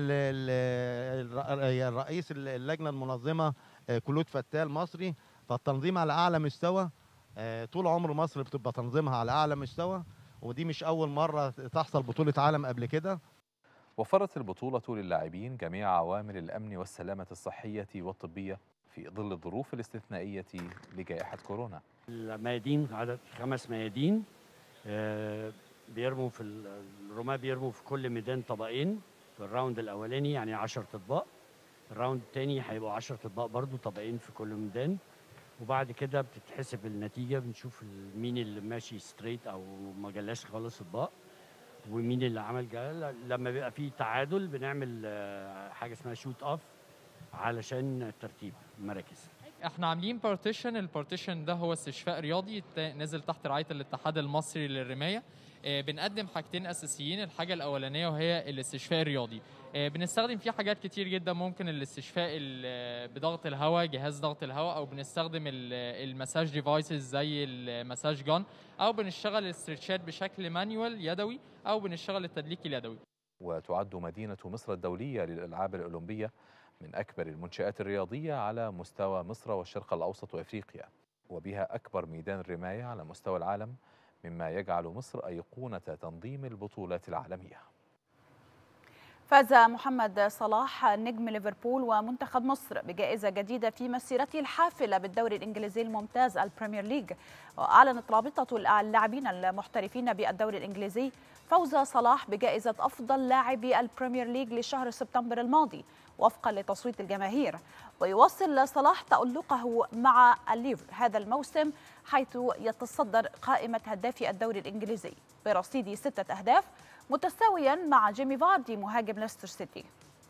الرئيس اللجنه المنظمه كلود فتال مصري. فالتنظيم على اعلى مستوى، طول عمر مصر بتبقى تنظيمها على اعلى مستوى، ودي مش اول مره تحصل بطوله عالم قبل كده. وفرت البطولة للاعبين جميع عوامل الأمن والسلامة الصحية والطبية في ظل الظروف الاستثنائية لجائحة كورونا. الميادين عدد خمس ميادين بيرموا في الرماة، بيرموا في كل ميدان طبقين في الراوند الأولاني، يعني عشرة أطباق. الراوند الثاني هيبقوا عشرة أطباق برضو، طبقين في كل ميدان. وبعد كده بتتحسب النتيجة، بنشوف مين اللي ماشي ستريت أو ما جلاش خالص أطباق، ومين اللي عمل جال. لما بيبقى فيه تعادل بنعمل حاجة اسمها شوت أوف علشان ترتيب المراكز. احنا عاملين بارتيشن، البارتيشن ده هو استشفاء رياضي نازل تحت رعاية الاتحاد المصري للرماية. بنقدم حاجتين أساسيين، الحاجة الأولانية وهي الاستشفاء الرياضي. بنستخدم فيه حاجات كتير جدا، ممكن الاستشفاء بضغط الهواء، جهاز ضغط الهواء، أو بنستخدم المساج ديفايسز زي المساج جان، أو بنشتغل الاسترتشات بشكل مانيوال يدوي، أو بنشتغل التدليك اليدوي. وتعد مدينة مصر الدولية للألعاب الأولمبية من أكبر المنشآت الرياضية على مستوى مصر والشرق الأوسط وأفريقيا، وبها أكبر ميدان رماية على مستوى العالم مما يجعل مصر أيقونة تنظيم البطولات العالمية. فاز محمد صلاح نجم ليفربول ومنتخب مصر بجائزة جديدة في مسيرته الحافلة بالدوري الإنجليزي الممتاز البريمير ليج. وأعلنت رابطة اللاعبين المحترفين بالدوري الإنجليزي فوز صلاح بجائزة أفضل لاعبي البريمير ليج لشهر سبتمبر الماضي وفقا لتصويت الجماهير. ويواصل صلاح تألقه مع الليفر هذا الموسم حيث يتصدر قائمة هدافي الدوري الإنجليزي برصيد ستة أهداف متساويا مع جيمي فاردي مهاجم ليستر سيتي.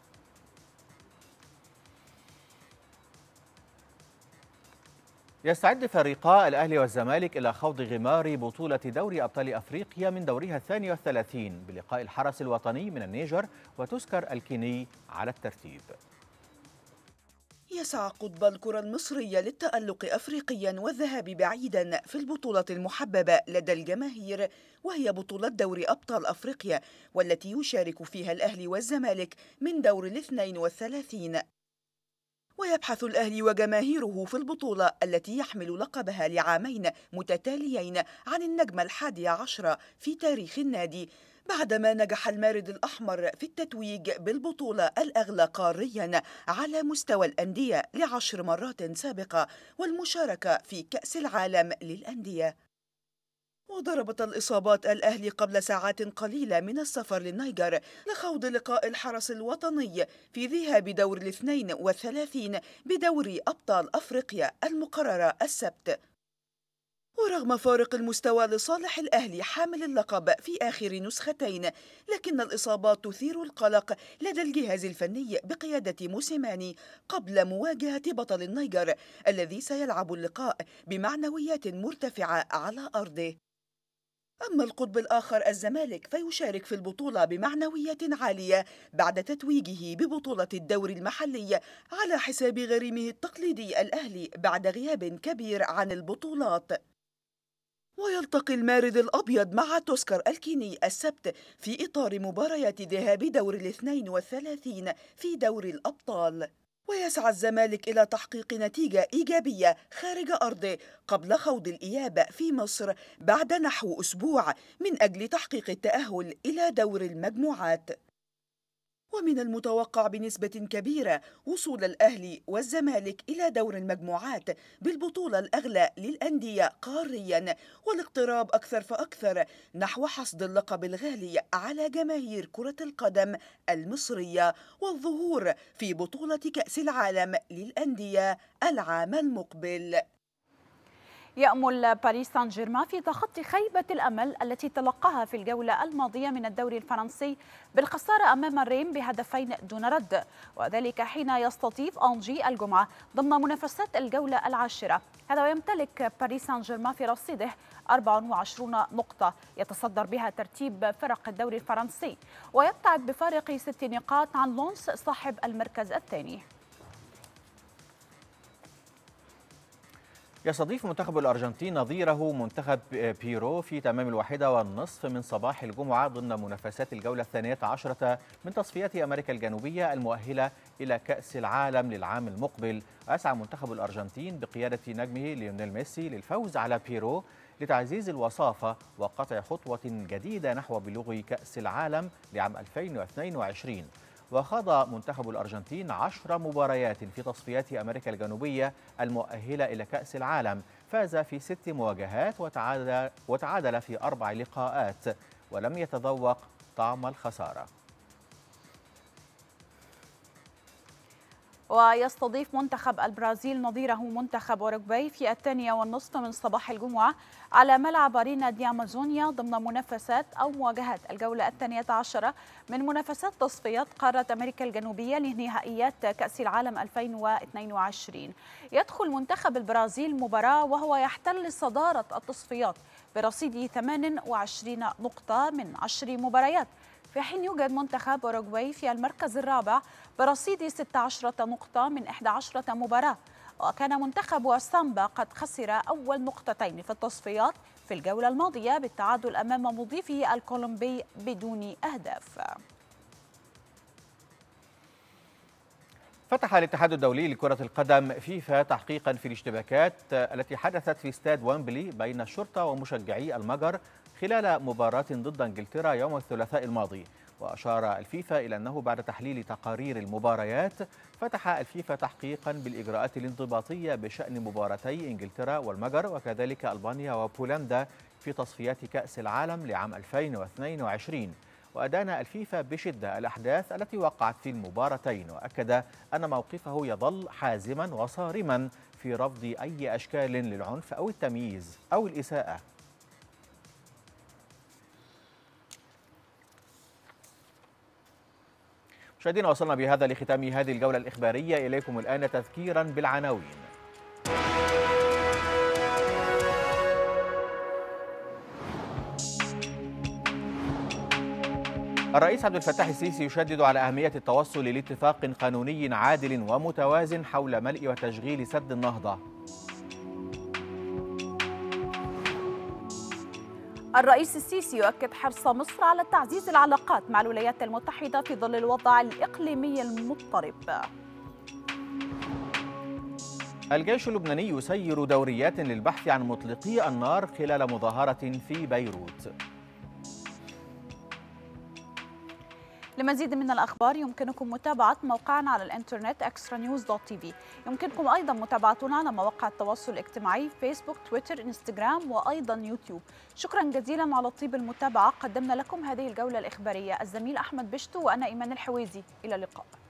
يستعد فريقا الأهلي والزمالك إلى خوض غمار بطولة دوري أبطال أفريقيا من دورها الثاني والثلاثين بلقاء الحرس الوطني من النيجر وتذكر الكيني على الترتيب. يسعى قطب الكرة المصرية للتألق أفريقيا والذهاب بعيدا في البطولة المحببة لدى الجماهير، وهي بطولة دوري أبطال أفريقيا والتي يشارك فيها الأهلي والزمالك من دور الاثنين والثلاثين. ويبحث الأهلي وجماهيره في البطولة التي يحمل لقبها لعامين متتاليين عن النجمة الحادية عشرة في تاريخ النادي، بعدما نجح المارد الأحمر في التتويج بالبطولة الأغلى قاريا على مستوى الأندية لعشر مرات سابقة والمشاركة في كأس العالم للأندية. وضربت الإصابات الأهلي قبل ساعات قليلة من السفر للنيجر لخوض لقاء الحرس الوطني في ذهاب دور الاثنين والثلاثين بدوري أبطال أفريقيا المقررة السبت. ورغم فارق المستوى لصالح الأهلي حامل اللقب في آخر نسختين، لكن الإصابات تثير القلق لدى الجهاز الفني بقيادة موسيماني قبل مواجهة بطل النيجر الذي سيلعب اللقاء بمعنويات مرتفعة على أرضه. أما القطب الآخر الزمالك فيشارك في البطولة بمعنويات عالية بعد تتويجه ببطولة الدوري المحلي على حساب غريمه التقليدي الأهلي بعد غياب كبير عن البطولات. ويلتقي المارد الأبيض مع تذكر الكيني السبت في إطار مباريات ذهاب دور الاثنين والثلاثين في دوري الأبطال. ويسعى الزمالك إلى تحقيق نتيجة إيجابية خارج أرضه قبل خوض الإياب في مصر بعد نحو أسبوع من أجل تحقيق التأهل إلى دور المجموعات. ومن المتوقع بنسبة كبيرة وصول الأهلي والزمالك إلى دور المجموعات بالبطولة الأغلى للأندية قاريا، والاقتراب أكثر فأكثر نحو حصد اللقب الغالي على جماهير كرة القدم المصرية والظهور في بطولة كأس العالم للأندية العام المقبل. يأمل باريس سان جيرمان في تخطي خيبة الأمل التي تلقاها في الجولة الماضية من الدوري الفرنسي بالخسارة أمام الريم بهدفين دون رد، وذلك حين يستضيف أنجي الجمعة ضمن منافسات الجولة العاشرة. هذا ويمتلك باريس سان جيرمان في رصيده أربع وعشرين نقطة يتصدر بها ترتيب فرق الدوري الفرنسي، ويبتعد بفارق ست نقاط عن لونس صاحب المركز الثاني. يستضيف منتخب الأرجنتين نظيره منتخب بيرو في تمام الواحدة والنصف من صباح الجمعة ضمن منافسات الجولة الثانية عشرة من تصفيات أمريكا الجنوبية المؤهلة إلى كأس العالم للعام المقبل. أسعى منتخب الأرجنتين بقيادة نجمه ليونيل ميسي للفوز على بيرو لتعزيز الوصافة وقطع خطوة جديدة نحو بلوغ كأس العالم لعام ألفين واثنين وعشرين. وخاض منتخب الأرجنتين عشر مباريات في تصفيات أمريكا الجنوبية المؤهلة إلى كأس العالم، فاز في ست مواجهات وتعادل, وتعادل في أربع لقاءات ولم يتذوق طعم الخسارة. ويستضيف منتخب البرازيل نظيره منتخب أوروغواي في الثانية والنصف من صباح الجمعة على ملعب أرينا دي أمازونيا ضمن منافسات أو مواجهات الجولة الثانية عشرة من منافسات تصفيات قارة أمريكا الجنوبية لنهائيات كأس العالم ألفين واثنين وعشرين. يدخل منتخب البرازيل مباراة وهو يحتل صدارة التصفيات برصيد ثمان وعشرين نقطة من عشر مباريات، في حين يوجد منتخب أوروغواي في المركز الرابع برصيد ستة عشر نقطة من إحدى عشرة مباراة. وكان منتخب السامبا قد خسر أول نقطتين في التصفيات في الجولة الماضية بالتعادل أمام مضيفه الكولومبي بدون أهداف. فتح الاتحاد الدولي لكرة القدم فيفا تحقيقا في الاشتباكات التي حدثت في استاد ويمبلي بين الشرطة ومشجعي المجر خلال مباراة ضد انجلترا يوم الثلاثاء الماضي. وأشار الفيفا إلى أنه بعد تحليل تقارير المباريات فتح الفيفا تحقيقا بالإجراءات الانضباطية بشأن مباراتي انجلترا والمجر وكذلك ألبانيا وبولندا في تصفيات كأس العالم لعام ألفين واثنين وعشرين. وأدان الفيفا بشدة الأحداث التي وقعت في المباراتين، وأكد أن موقفه يظل حازما وصارما في رفض أي أشكال للعنف أو التمييز أو الإساءة. مشاهدينا، وصلنا بهذا لختام هذه الجولة الإخبارية. إليكم الآن تذكيرا بالعناوين. الرئيس عبد الفتاح السيسي يشدد على أهمية التوصل لاتفاق قانوني عادل ومتوازن حول ملء وتشغيل سد النهضة. الرئيس السيسي يؤكد حرص مصر على تعزيز العلاقات مع الولايات المتحدة في ظل الوضع الإقليمي المضطرب. الجيش اللبناني يسير دوريات للبحث عن مطلقي النار خلال مظاهرة في بيروت. لمزيد من الأخبار يمكنكم متابعة موقعنا على الإنترنت إكسترا نيوز دوت تي في. يمكنكم أيضا متابعتنا على مواقع التواصل الاجتماعي فيسبوك، تويتر، انستغرام وأيضا يوتيوب. شكرا جزيلا على طيب المتابعة. قدمنا لكم هذه الجولة الإخبارية الزميل أحمد بشتو وأنا إيمان الحويزي. إلى اللقاء.